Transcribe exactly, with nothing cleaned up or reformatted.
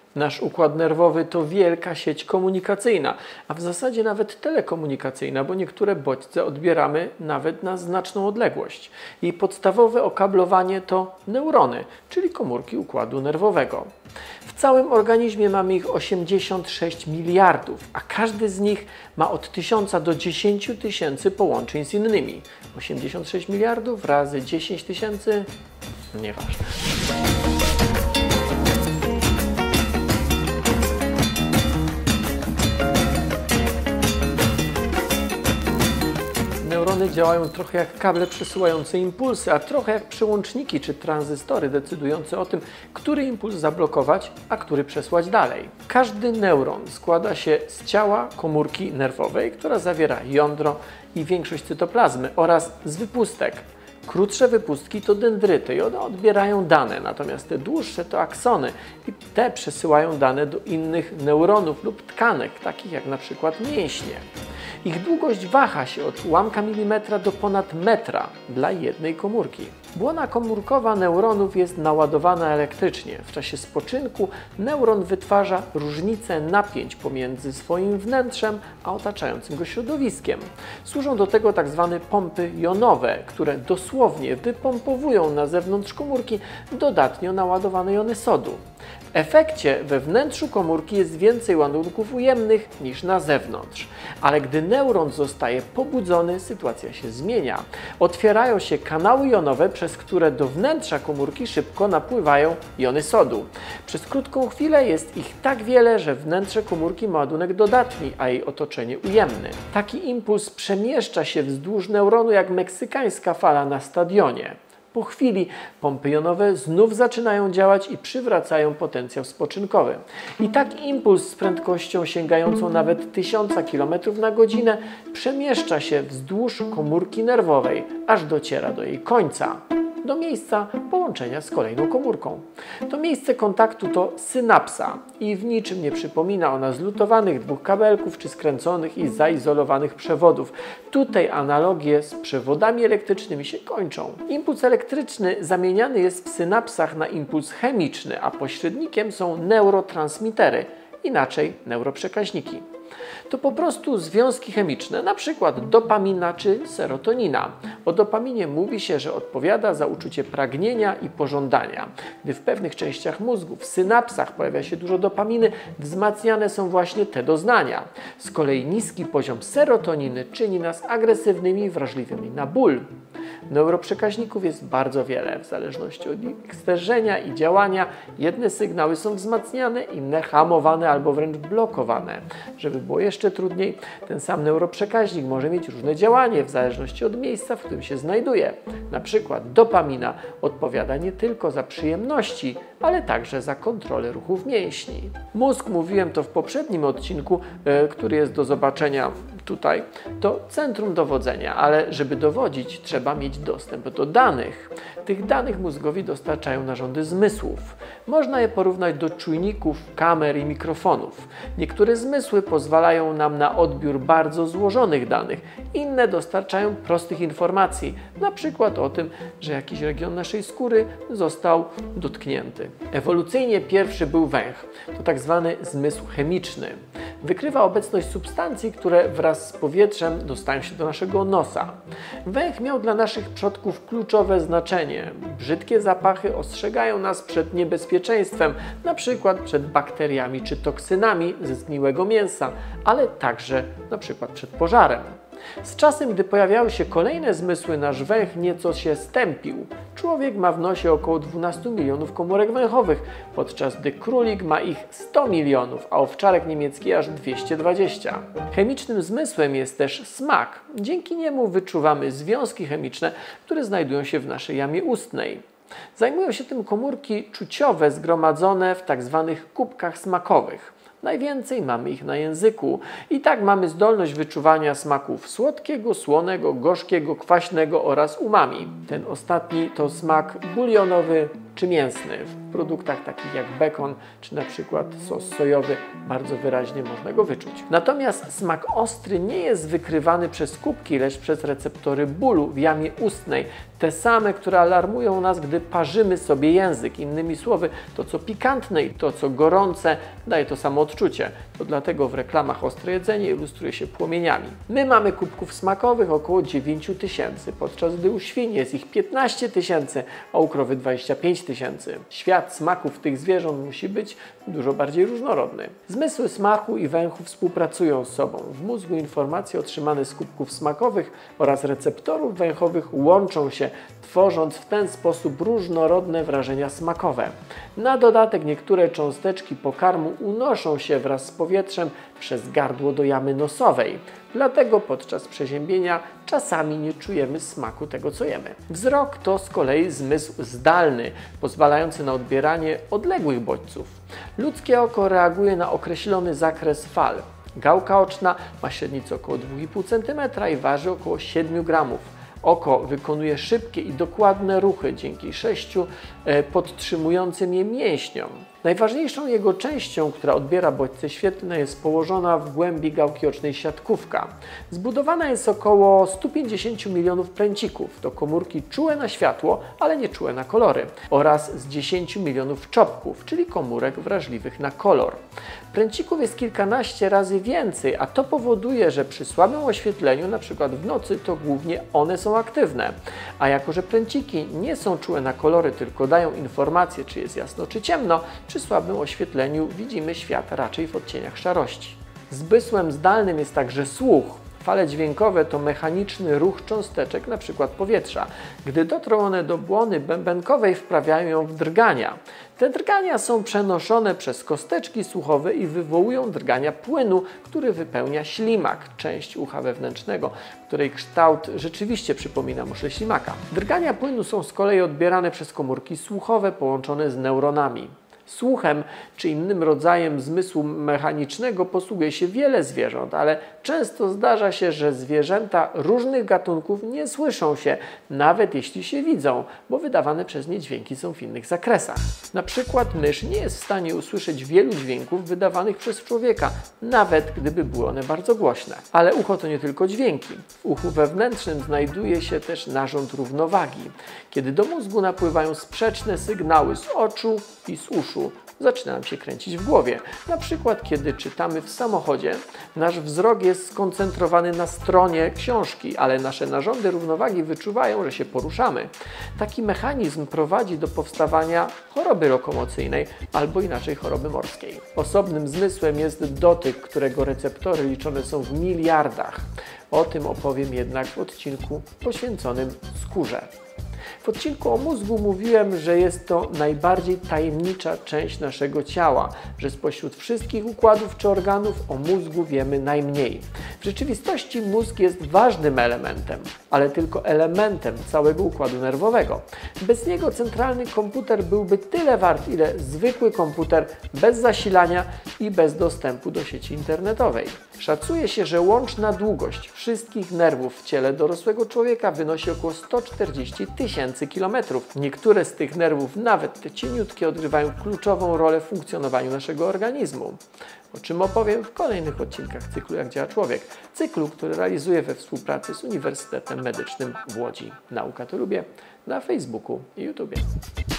Nasz układ nerwowy to wielka sieć komunikacyjna, a w zasadzie nawet telekomunikacyjna, bo niektóre bodźce odbieramy nawet na znaczną odległość. Jej podstawowe okablowanie to neurony, czyli komórki układu nerwowego. W całym organizmie mamy ich osiemdziesiąt sześć miliardów, a każdy z nich ma od tysiąca do dziesięciu tysięcy połączeń z innymi. osiemdziesiąt sześć miliardów razy dziesięć tysięcy? Nieważne. Neurony działają trochę jak kable przesyłające impulsy, a trochę jak przełączniki czy tranzystory decydujące o tym, który impuls zablokować, a który przesłać dalej. Każdy neuron składa się z ciała komórki nerwowej, która zawiera jądro i większość cytoplazmy oraz z wypustek. Krótsze wypustki to dendryty i one odbierają dane, natomiast te dłuższe to aksony i te przesyłają dane do innych neuronów lub tkanek, takich jak na przykład mięśnie. Ich długość waha się od ułamka milimetra do ponad metra dla jednej komórki. Błona komórkowa neuronów jest naładowana elektrycznie. W czasie spoczynku neuron wytwarza różnicę napięć pomiędzy swoim wnętrzem a otaczającym go środowiskiem. Służą do tego tak zwane pompy jonowe, które dosłownie wypompowują na zewnątrz komórki dodatnio naładowane jony sodu. W efekcie we wnętrzu komórki jest więcej ładunków ujemnych niż na zewnątrz. Ale gdy neuron zostaje pobudzony, sytuacja się zmienia. Otwierają się kanały jonowe, przez które do wnętrza komórki szybko napływają jony sodu. Przez krótką chwilę jest ich tak wiele, że wnętrze komórki ma ładunek dodatni, a jej otoczenie ujemny. Taki impuls przemieszcza się wzdłuż neuronu jak meksykańska fala na stadionie. Po chwili pompy jonowe znów zaczynają działać i przywracają potencjał spoczynkowy. I tak impuls z prędkością sięgającą nawet tysiąca kilometrów na godzinę przemieszcza się wzdłuż komórki nerwowej, aż dociera do jej końca, do miejsca połączenia z kolejną komórką. To miejsce kontaktu to synapsa i w niczym nie przypomina ona zlutowanych dwóch kabelków czy skręconych i zaizolowanych przewodów. Tutaj analogie z przewodami elektrycznymi się kończą. Impuls elektryczny zamieniany jest w synapsach na impuls chemiczny, a pośrednikiem są neurotransmitery, inaczej neuroprzekaźniki. To po prostu związki chemiczne, na przykład dopamina czy serotonina. O dopaminie mówi się, że odpowiada za uczucie pragnienia i pożądania. Gdy w pewnych częściach mózgu, w synapsach pojawia się dużo dopaminy, wzmacniane są właśnie te doznania. Z kolei niski poziom serotoniny czyni nas agresywnymi i wrażliwymi na ból. Neuroprzekaźników jest bardzo wiele, w zależności od ich stężenia i działania. Jedne sygnały są wzmacniane, inne hamowane albo wręcz blokowane. Żeby było jeszcze trudniej, ten sam neuroprzekaźnik może mieć różne działanie w zależności od miejsca, w którym się znajduje. Na przykład dopamina odpowiada nie tylko za przyjemności, ale także za kontrolę ruchów mięśni. Mózg, mówiłem to w poprzednim odcinku, yy, który jest do zobaczenia tutaj, to centrum dowodzenia, ale żeby dowodzić, trzeba mieć dostęp do danych. Tych danych mózgowi dostarczają narządy zmysłów. Można je porównać do czujników, kamer i mikrofonów. Niektóre zmysły pozwalają nam na odbiór bardzo złożonych danych, inne dostarczają prostych informacji, na przykład o tym, że jakiś region naszej skóry został dotknięty. Ewolucyjnie pierwszy był węch, to tak zwany zmysł chemiczny. Wykrywa obecność substancji, które wraz z powietrzem dostają się do naszego nosa. Węch miał dla naszych przodków kluczowe znaczenie. Brzydkie zapachy ostrzegają nas przed niebezpieczeństwem, na przykład przed bakteriami czy toksynami ze zgniłego mięsa, ale także na przykład przed pożarem. Z czasem, gdy pojawiały się kolejne zmysły, nasz węch nieco się stępił. Człowiek ma w nosie około dwunastu milionów komórek węchowych, podczas gdy królik ma ich sto milionów, a owczarek niemiecki aż dwieście dwadzieścia. Chemicznym zmysłem jest też smak. Dzięki niemu wyczuwamy związki chemiczne, które znajdują się w naszej jamie ustnej. Zajmują się tym komórki czuciowe zgromadzone w tak zwanych kubkach smakowych. Najwięcej mamy ich na języku i tak mamy zdolność wyczuwania smaków słodkiego, słonego, gorzkiego, kwaśnego oraz umami. Ten ostatni to smak bulionowy czy mięsny. w produktach takich jak bekon czy na przykład sos sojowy bardzo wyraźnie można go wyczuć. Natomiast smak ostry nie jest wykrywany przez kubki, lecz przez receptory bólu w jamie ustnej. Te same, które alarmują nas, gdy parzymy sobie język. Innymi słowy, to co pikantne i to co gorące daje to samo odczucie. To dlatego w reklamach ostre jedzenie ilustruje się płomieniami. My mamy kubków smakowych około dziewięć tysięcy, podczas gdy u świń jest ich piętnaście tysięcy, a u krowy dwadzieścia pięć tysięcy. Świat smaków tych zwierząt musi być dużo bardziej różnorodny. Zmysły smaku i węchu współpracują z sobą. W mózgu informacje otrzymane z kubków smakowych oraz receptorów węchowych łączą się, tworząc w ten sposób różnorodne wrażenia smakowe. Na dodatek niektóre cząsteczki pokarmu unoszą się wraz z powietrzem przez gardło do jamy nosowej. Dlatego podczas przeziębienia czasami nie czujemy smaku tego, co jemy. Wzrok to z kolei zmysł zdalny, pozwalający na odbieranie odległych bodźców. Ludzkie oko reaguje na określony zakres fal. Gałka oczna ma średnicę około dwa i pół centymetra i waży około siedem gramów. Oko wykonuje szybkie i dokładne ruchy dzięki sześciu e, podtrzymującym je mięśniom. Najważniejszą jego częścią, która odbiera bodźce świetlne, jest położona w głębi gałki ocznej siatkówka. Zbudowana jest około stu pięćdziesięciu milionów pręcików. To komórki czułe na światło, ale nie czułe na kolory. Oraz z dziesięciu milionów czopków, czyli komórek wrażliwych na kolor. Pręcików jest kilkanaście razy więcej, a to powoduje, że przy słabym oświetleniu, na przykład w nocy, to głównie one są aktywne. A jako że pręciki nie są czułe na kolory, tylko dają informację, czy jest jasno, czy ciemno, przy słabym oświetleniu widzimy świat raczej w odcieniach szarości. Zmysłem zdalnym jest także słuch. Fale dźwiękowe to mechaniczny ruch cząsteczek, np. powietrza. Gdy dotrą one do błony bębenkowej, wprawiają ją w drgania. Te drgania są przenoszone przez kosteczki słuchowe i wywołują drgania płynu, który wypełnia ślimak, część ucha wewnętrznego, której kształt rzeczywiście przypomina muszlę ślimaka. Drgania płynu są z kolei odbierane przez komórki słuchowe połączone z neuronami. Słuchem czy innym rodzajem zmysłu mechanicznego posługuje się wiele zwierząt, ale często zdarza się, że zwierzęta różnych gatunków nie słyszą się, nawet jeśli się widzą, bo wydawane przez nie dźwięki są w innych zakresach. Na przykład mysz nie jest w stanie usłyszeć wielu dźwięków wydawanych przez człowieka, nawet gdyby były one bardzo głośne. Ale ucho to nie tylko dźwięki. W uchu wewnętrznym znajduje się też narząd równowagi. Kiedy do mózgu napływają sprzeczne sygnały z oczu i z uszu, zaczyna nam się kręcić w głowie. Na przykład, kiedy czytamy w samochodzie, nasz wzrok jest skoncentrowany na stronie książki, ale nasze narządy równowagi wyczuwają, że się poruszamy. Taki mechanizm prowadzi do powstawania choroby lokomocyjnej albo inaczej choroby morskiej. Osobnym zmysłem jest dotyk, którego receptory liczone są w miliardach. O tym opowiem jednak w odcinku poświęconym skórze. W odcinku o mózgu mówiłem, że jest to najbardziej tajemnicza część naszego ciała, że spośród wszystkich układów czy organów o mózgu wiemy najmniej. W rzeczywistości mózg jest ważnym elementem, ale tylko elementem całego układu nerwowego. Bez niego centralny komputer byłby tyle wart, ile zwykły komputer bez zasilania i bez dostępu do sieci internetowej. Szacuje się, że łączna długość wszystkich nerwów w ciele dorosłego człowieka wynosi około sto czterdzieści tysięcy kilometrów. Niektóre z tych nerwów, nawet te cieniutkie, odgrywają kluczową rolę w funkcjonowaniu naszego organizmu. O czym opowiem w kolejnych odcinkach cyklu Jak działa człowiek. Cyklu, który realizuję we współpracy z Uniwersytetem Medycznym w Łodzi. Nauka to lubię na Facebooku i YouTubie.